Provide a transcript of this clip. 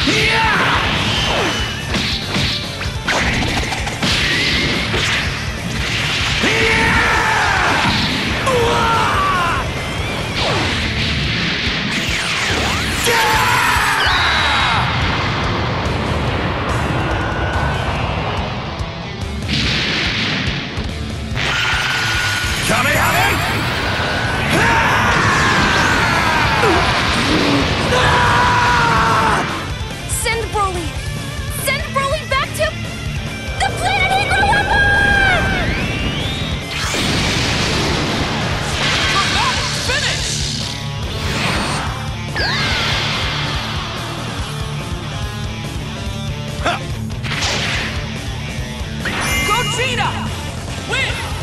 Send Broly! Send Broly back to the planet he grew up on! You're not finished! Gogeta! Win!